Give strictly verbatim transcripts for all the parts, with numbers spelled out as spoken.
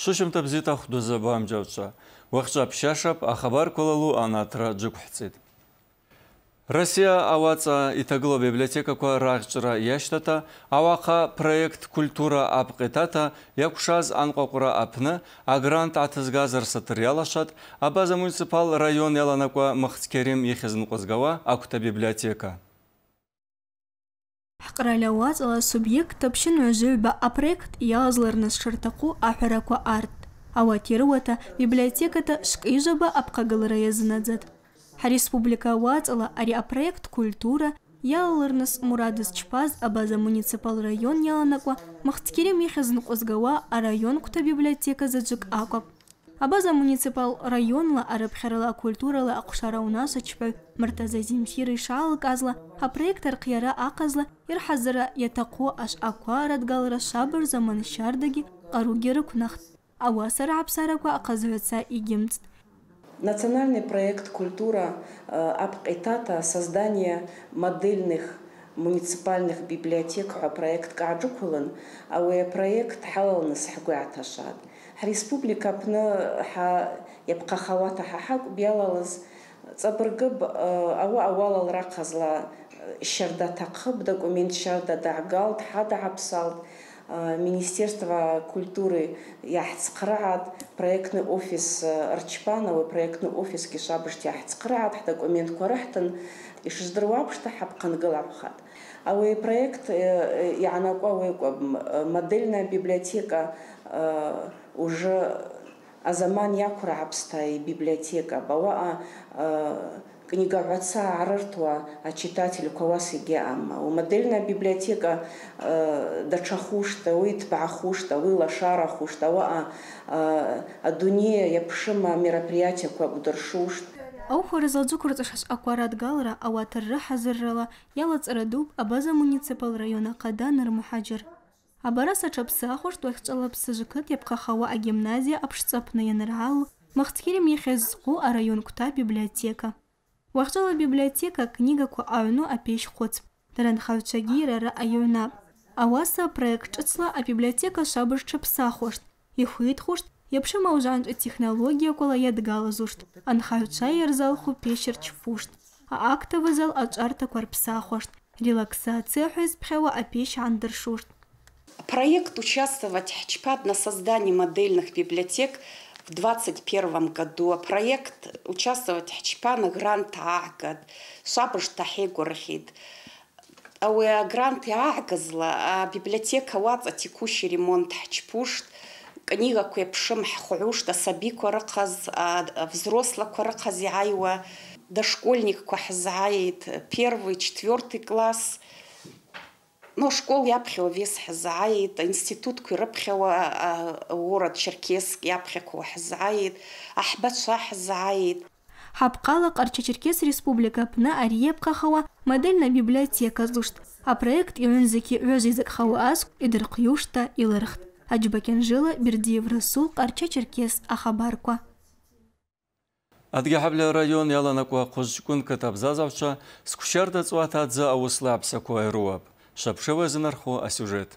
شوشم تبزيتا خدو زبام جوشا وخجا بشاشب أخبار كولالو أناترا جوكحتسيد Россия аваца итагло библиотека ко рагчра яштата авака проект культура апқитата якушаз анқоқура апны агрант атызгазар сатырялашат абаза муниципал район яланаква махцкерим ехизм қозгава акута библиотека. حقرالواز على سубъект تبشن عزوبة أبريكت يازلرنس شرطقو أحركو أرت أواتيروتا библиотеката шкижаба أبقى يزنادزت Республика Вацала ари проект культура ялларнас мурадыс чпаз абаза муниципал район яланаква махцкерим ехизн қозгава а район кута библиотека заджик аквап. Абаза муниципал районла арабхерала культурала акушара унаса чпай мартаза зимхиры шалык азла а проект арқияра аказла ирхазыра ятақу аш акварат галра шабыр заман шардаги qaruгеры кунахт. Авасара абсараква аказуется игимст. Национальный проект «Культура Апқитата» создание модельных муниципальных библиотек, проект Каджукулан, а проект Халалнас Хагуаташад. Республика Пна Ябка Хавата Хахак Биалалаз Цабргаб Ава Авалал Раказла Шарда Такхаб, документ Шарда Дагалт, Хада Абсалт. Министерство культуры яхцқраад проектный офис Арчпанова проектный офис кишабышт яхцқраад документ корахтан ишздруабшта хабқангалабхат. А вы проект яна модельная библиотека уже азаман якурабста и библиотека бава книга отца Арартуа, а читатель Каваси Геамма. Модельная библиотека Дачахушта, Уитбахушта, Уила Шарахушта, а Дуния Япшима мероприятия Квабударшушт. أو резалзу курташаш акварат галра аватарра хазыррала ялац радуб абаза муниципал района Каданыр мухаджир. Абараса чапсахуш туахчалапсы жикат япка хава а гимназия апшцапна яныргал махтхирим ехезку а район кута библиотека. Вахчала библиотека книга ку ауну апеш хоц. Таран хавчагира ра аюна. Аваса проект чцла а библиотека шабыш чапсахушт. Ихуит хушт япшима ужанж технология кола ядгала зушт. Анхавча ярзал ху пешер чфушт. А актовый зал ачарта кварпсахушт. Релаксация хуиз пхева апеш андершушт. Проект участвовать Чпад на создании модельных библиотек в двадцать первом году. Проект участвовать в Чпана грант Агад, Шабрш Тахегурхид. А грант Агазла, а библиотека Ваца текущий ремонт Чпушт, книга Куепшим Хушта, Саби Кураказ, взрослый Кураказ Айва, дошкольник Кухазаид, первый, четвертый класс. Но школ япхила вес хазаид, институт курапхила город Черкесск япхила хазаид, ахбат шах хазаид. Хабкала Арча-Черкес республика пна ариепка хава модельная библиотека зушт, а проект юнзаки юзизак хава аск идрқюшта илархт. Аджбакен жила Бердиев Расул Арча-Черкес ахабарква. Адгахабля район яланаква кожкун катабзазавча скушарда цуатадза ауслапса куайруаб. Шапшева занархо а сюжет.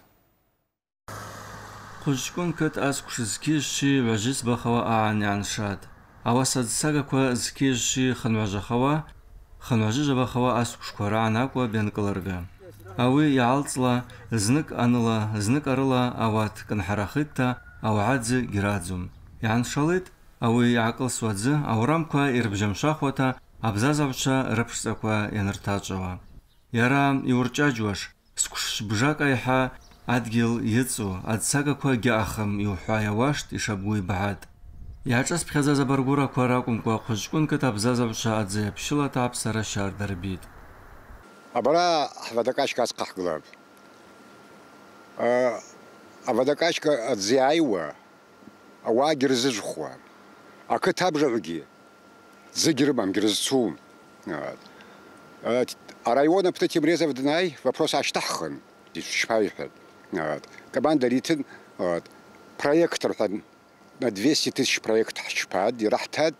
Кожкун кат аскуш зкиши вajis бахава ааняншад. Авасад сагаква зкиши ханважахава, ханважи жабахава аскуш квараанаква бенкаларга. Ави яалцла знык аныла, знык арыла ават канхарахитта авадзе гирадзум. Яншалит ави яакыл суадзе аурамква ирбжамшахвата абзазавча рапшсаква яныртаджава. Яра иурчаджваш скуш бжака иха адгил яцу адсагаква гяахам иухая вашт ишабгуй баад. Ячас пхаза забаргура кваракумква кожкун катабзазавча адзеяпшила таапсара шардарбит. Абара авадакачка асқахглаб. Авадакачка адзеайва ауа гирзыжхуа. А катабжаги зыгирбам гирзцум. А района Птатимрезов Днай вопрос аштаххан. Команда Ритин проектор на двести тысяч проектов Чпад, Дирахтад.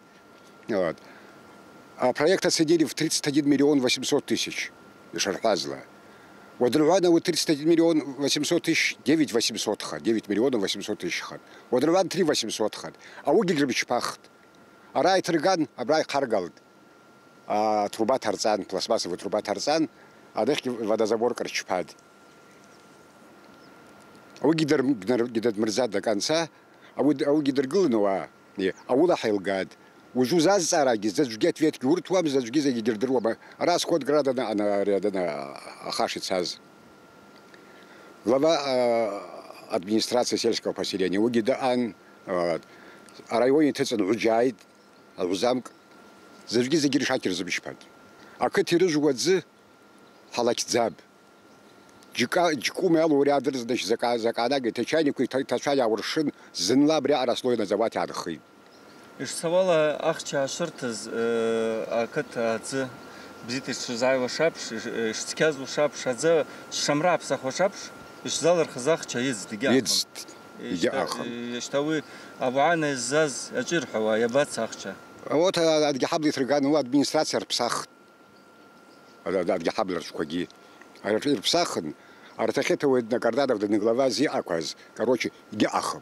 А проект оценили в тридцать один миллион восемьсот тысяч. Шархазла. ودروان هو тридцать один миллион восемьсот тысяч, девять восемьсот хат, девять миллионов восемьсот тысяч хат. ودروان три восемьсот хат. А у гигрбич пахт. А рай трган, а брай харгалд. А труба тарзан, пластмассовая труба тарзан, а дых водозабор карчпад. А у гидр гидр мрзад до конца, а у а у гидр глынуа, не, а у лахилгад. وجو زاز ساراجي زاز جيت فيت كورت وام زاز جيزة يجردر وما راس كود غرادنا أنا ريادنا خاشت ساز глава администрации сельского поселения وجدان районе تسعة وجايد الوزامك زاز جيزة يجري شاكر زبشباد أكتر جوازه حلاك زاب جكا جكو مالو ريادر زدش زكا زكانا جتشاني كوي تشايا ورشن زنلا بريا راسلوينا زواتي على خير إيش سوالا أخشى شرطز أكت هذا بزيت الشزاي وشابش إيش تكاز وشابش هذا شمرة بسخ وشابش إيش زالر خزاخ شايز دقيقة يدز دقيقة إيش توي أبو عنا الزاز أجر حوا يبات سخشة вот أدي حبل يترجعن هو أدمينستراتير بسخ أدي حبل رشقوجي أرتير بسخن أرتخته ودنا كردادة ودنا глава زي أكواز короче دي أخم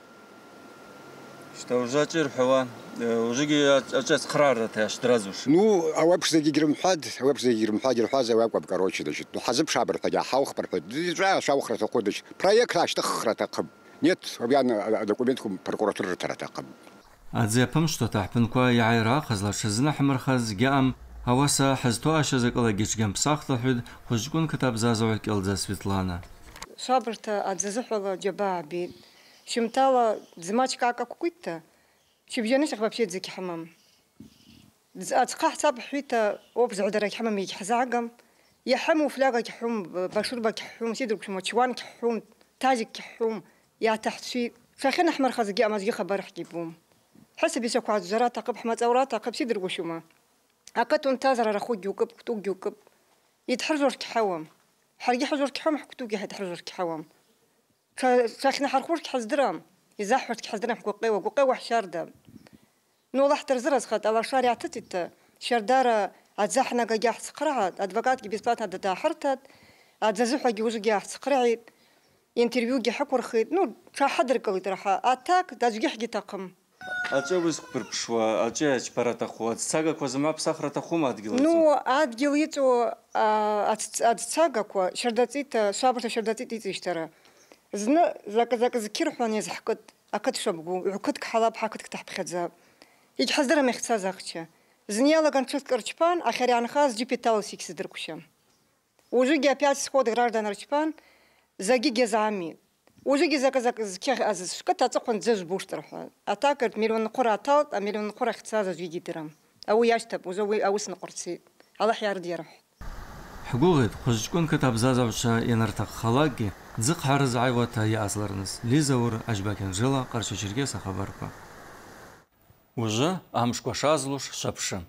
что уже أجر حوا уже أجلس قرار تاش درازوش ну а вообще يجرم حد вообще يجرم حد الحاجة وأقوى короче значит ну حزب شابر تجا حاوخ برفد جا شاوخ رتقودش проект لاش تخر تقب нет объявлен документكم прокуратура ترتقب أتزيبم что تحبنكوا يعيرا خزل شزنا حمر خز جام هواسا حزتوا أشزك الله جيش جنب ساخت الحد خشكون كتاب زازوعك إلزا سفيتلانا صابرتا أتززحوا جباع بيت شمتالا زماتك عكا كوكويتا شبجانيش أخباب زكي حمام أتقاح حساب حويتا وبزعو دراك حمام يجي حزاقم يحمو فلاقك حوم بشربك حوم سيدرك حوم تشوانك حوم تاجك حوم يا تحت شي فخينا أحمر خزقي أمازجي خبر حكي بوم حسب يسوكو عاد زراتا قب حمات أوراتا قب سيدرك وشوما أكتو انتظر رخو جوكب كتو جوكب يتحرجر كحوام حرقي حجر كحوم حكتوكي هتحرجر كحوام فاخنا حرخورك حزدرام يزحورك حزدرام حكو قيوة قيوة حشاردة نوضح ترزرز خد على شارع تتت شاردارة أتزحنا قاقاح سقرعت أدفقاتك بيسباتها دتا حرتت أتززوحة جوزو قاح سقرعت ينتربيو جي حكور خيط نو شا حدرك اللي ترحا أتاك دازو حقي تاقم أجاوز بربشوا أجاج براتخو أتساقك وزما بسخرتخو ما تقلتو نو أتقليتو أتساقك شرداتيت صابرت شرداتيت يتشترى زنا زاك زاك ذكر حواني زحكت أكد شبقو عكدك حلاب حكدك تحت خزاب يجي حزدرا ما يختار زاكشة زنيالا كانت كرشبان آخر يعني خاص جي بيتال سيكس دركوشة وجوجي опять сход граждан рчпан заги гезами وجوجي زاك زاك ذكر أزز شكت أتقن زوج بوشترح أتاكر مليون قرى تاوت مليون قرى اختار زوجي درام أو ياشتب وزوي أو سن قرصي الله حيار ديرح حقوقت خشكون كتاب زازوشا ينرتق خلاقي زق حرز عيوتا يأصلرنس ليزور أجباكن جلا قرشو شركيسا خبركو وجه أمشكو شازلوش شبشن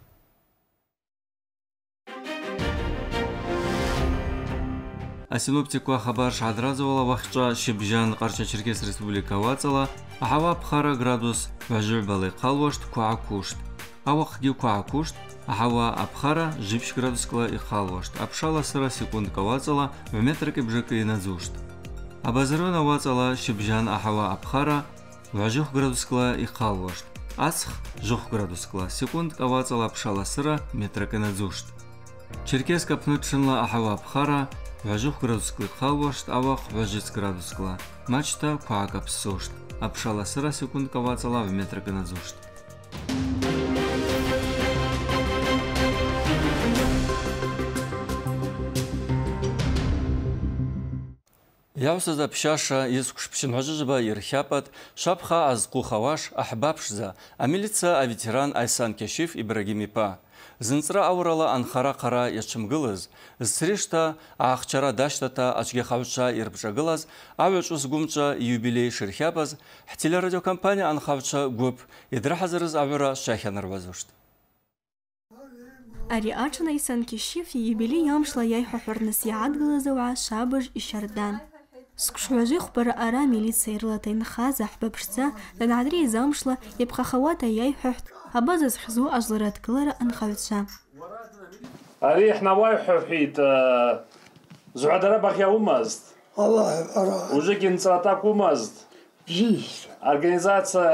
أسينوبتيكو خبر شعدرازولا وخشا شبجان قرشو شركيس ريسبублика واتسلا أحوا بخارا градус وعجربالي قالوشت كوعكوشت أوق ديو كوعكوشت أحوا أبخارا جيبش градус كلا إخالوشت أبشالا سرا секунд كواتسلا ومترك بجكي نزوشت أبازرونا واتسلا شبجان أحوا أبخارا وعجوخ градус كلا إخالوشت أسخ جوخ градус كلا секунд كواتسلا أبشالا سرا مترك نزوشت черкес капнутшинла أحوا أبخارا وعجوخ градус كلا إخالوشت أوق وعجيц градус كلا مачта كوعك أبسوشت أبشالا سرا секунд كواتسلا ومترك نزوشت يعوسز بشاشة يسكش بشنعججبا يرحابت شابخا أزقو خواش أحبابشزا أميليتسا أفيتيران أيسان كشيف إبراهيمي با زنسرا أورلا أنخارا قرا يشمغلز زسريشتا أخشارا داشتتا أشغي خاوشا يربشاغلز أويشوس قومشا يوبيلي شرحابز حتيلا راديو كامبانيا أنخاوشا قوب يدرحزرز أورا شايخان روازوشت أري آچنا أيسان كشيف يوبيلي يامشلا يايحو حورنس يعادغلزوعا شابج إشاردان سكشوجي خبر أرا ميليتسا يرلاتين خازا حبابشتا لنعدري زامشلا يبقى خواتا يايحوحت أبازز حزو أجلرات كلارا أنخاوتشا أري إحنا وايحو حيد زعدرا بخيا ومازد الله أرى وجي كنصراتك ومازد جيس организация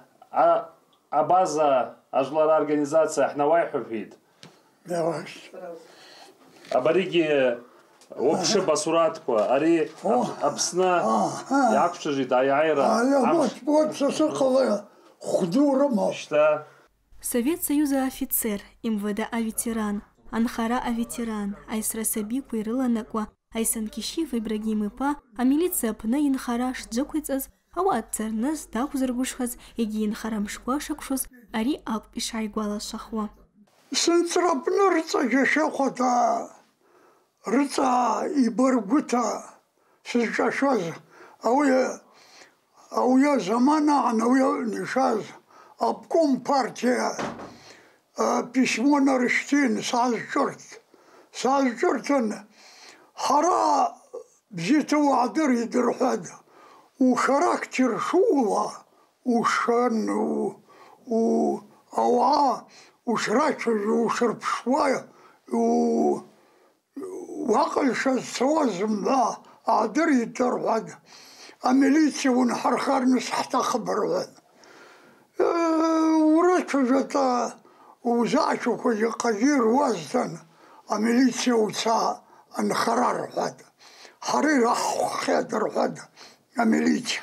Абаза ажлара организация احنا وايحو فيد دواش абариги وبش بصوراتكو اري ابسنا يعكش جيت اي عيرة على вот вот сосоколая خدورة ما شتا Совет Союза офицер, МВД ветеран, Анхара ветеран, Айсра Сабику и Рыланаква, Айсан Кишив Ибрагим Ипа, а милиция пна Инхараш Джокуицаз, а вот цернас Дахузаргушхаз, Иги Инхарам Шквашакшус, Ари Ак Ишайгуала Шахва. سنترابنا رتا جشاقتا رتا إبرغوتا سجاشاز أويا أويا زمانا عن أويا نشاز أبكم بارتيا بيسمونا رشتين ساز جرت ساز جرتن حرا بزيتو عدر يدر هذا وخراكتر شولا وشن و أوعى وشراكش وشرب شوية و وعقل شاز سوازم لا عدر يدر هذا أميليتي ونحر خارنس حتى خبر هذا وراتو جاتا وزعشو كي قدير وازدن أميليتي وتا انخرار هذا حرير خادر هذا أميليتي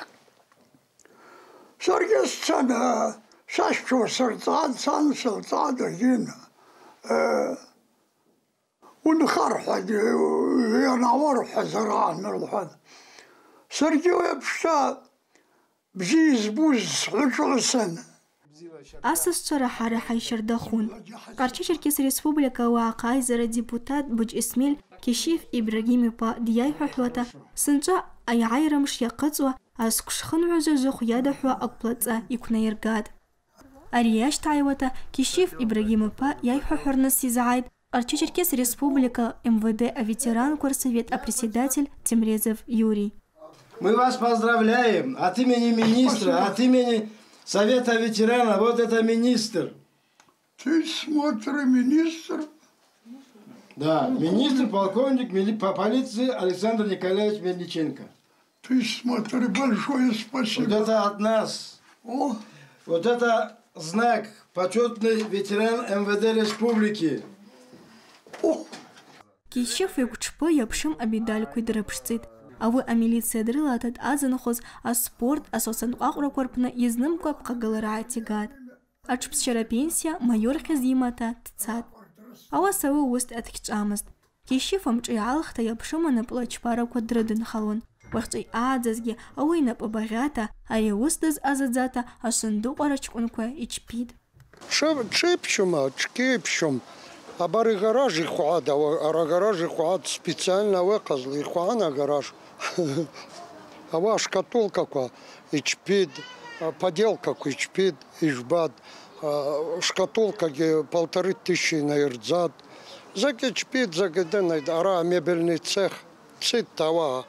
سرقستنا شاشو سرطان سان سلطان هنا أه ونخر هذا ينور حزران هذا سرقيو يبشتا بزيز بوز حجر سنة Асас Чарахара Хайшардахун. Карчи Черкес Республика Уақайзара депутат Буч Исмель Кишив Ибрагим Ипа Дияй Хухвата Сынча Айайрам Шьякацва Аскушхан Ужажу Хуядахуа Акплаца Икунаиргад. Арияш Тайвата Кишив Ибрагим Ипа Яй Хухурнас Сизайд Карчи Черкес Республика МВД а ветеран Корсовет а председатель Тимрезов Юрий. Мы вас поздравляем от имени министра, от имени Совета ветерана. Вот это министр. Ты смотри, министр? Да, министр, полковник мили... по полиции Александр Николаевич Мельниченко. Ты смотри, большое спасибо. Вот это от нас. О. Вот это знак, почетный ветеран МВД Республики. О. Кишев и Кучпо Япшим Абидальку и Драпшцит. А вы а милиция дрылатат азанхоз, а спорт, а сосан акрокорпна изнам копка галара тигат. А чупсчара пенсия майор хазимата тцат. А вас авы уст аткичамаст. Кишифам чиалхта япшима на плачпара квадрадын халон. Вахчай адзазги, а вы на побагата, а я устаз азадзата, а сундук арачкунква и чпид. Чепчума, чкепчум. А бары гаражи хуада, а гаражи хуад специально выказали, и хуана гараж. А ва шкатулка ка ичпид, поделка ка ичпид, ижбад, шкатулка ге полторы тысячи на ирдзад. Заки ичпид, загаденный, ара мебельный цех, цит тава,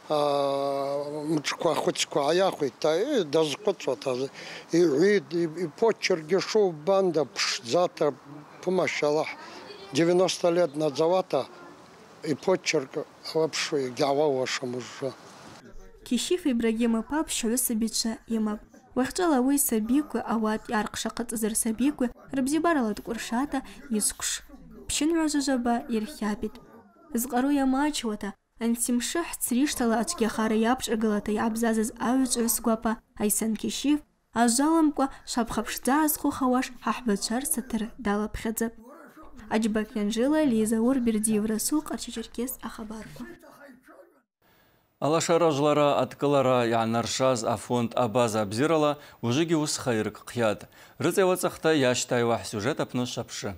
мчква хотьсква аяхуй, та и дазкотсва та, и вид, и почерги шоу банда, пшзата, помощалах, девяносто лет назавата, и почерк вообще гава вашему же. Кишиф Ибрагим Ипа пшулю сабича имап. Вахчала уй сабику, а вот ярк шакат зар сабику, рабзибарала куршата, искуш. Пшин разжаба ирхябит. Згару я мачвата, антимшах цриштала очки хара япш галата ябзазаз ауч усгвапа, айсан кишиф, а жаламква шапхапшда асху хаваш хахбачар сатыр дала пхадзап. Аджбак Янжила, Лиза Урбердиев Расул, Карчи Черкес, Ахабарку. Алашара жлара аткалара янаршаз афонд Абаза абзирала ужиги ус хайрк қияд. Рызевацахта яштай вах сюжет апны шапшы.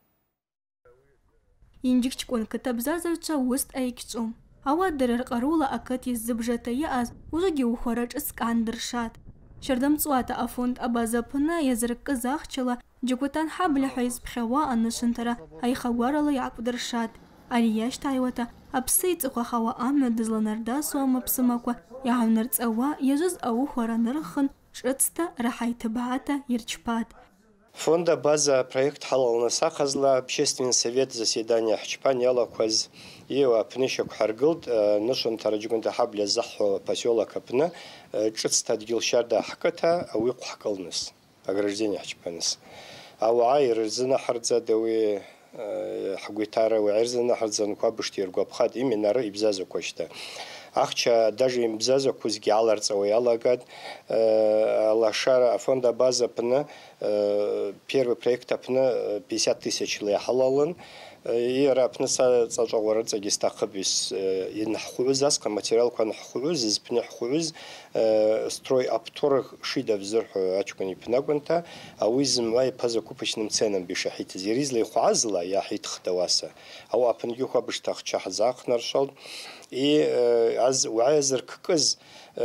Инжикчкон катабзазарча уст айкчум. Авад дырыр қарула акат еззыбжата яаз ужиги ухарач искандыршат. Шардам цуата афонд Абаза пына язрык казахчала Джукутан хабля хайз бхева аннашантара ай хаварала якудыршат. Арияш тайвата апсейц ухахава амна дызланарда суама псымаква яхавнарцава яжыз аухвара нырхын шрыцта рахай табаата ирчпат. Фонда база проект халал насахазла общественный совет заседания Хчпан ялакваз и апнишек харгылд нышын тараджигунда хабля заху поселок апна чистадгил шарда хаката ауиq хакалныс ограждение Хчпанс. Ауайр зина хардза дави хагуитара уайрзина хардза нквабштир гвабхад именно ры ибзазу кошта. Ахча даже имбзазу кузги аларца уялагад лашара фонда база пна первый проект апна пятьдесят тысяч лей халалын и рапна са цажаварца гистахбис ин хуизас материал кан хуиз из пня хуиз строй аптор шида взор ачкани пнагунта а уизм май по закупочным ценам бишахит зиризли хуазла я хит хтаваса а апн юха биштах чахзах наршал и аз уайзер ккыз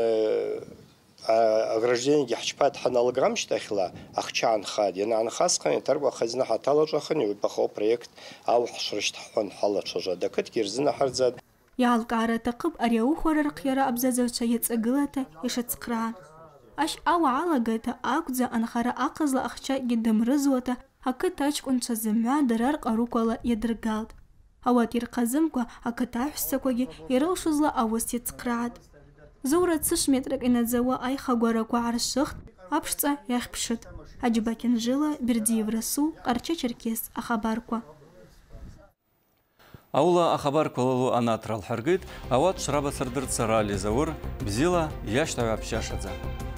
ограждение гихчпат ханалграм штахла ахчан хад яна анхасхан тарба хазна хаталажахани бахо проект ау хшриштхан хала чожа дакат кирзна харзад يالقارة تقب أريو خورر قيارة أبزازو شايت أقلتا يشتسقران أش أو عالقتا أكزا أنخارة أقزلا أخشا قدام رزوتا هكا تاشك أنشا زمع درار قاروكولا يدرقالد هواتير قزمكوا هكا تاحسكوا يروشزلا أوس يتسقراد زورة تسش مترك إن تزوا أي خاقواركوا عرشخت أبشتا يخبشت أجباكين جيلا برديف رسو قرچا چركيس أخباركوا Аула ахабар кололу анатрал харгыт, ават шраба сырдыр царали заур, бзила яштава общашадза.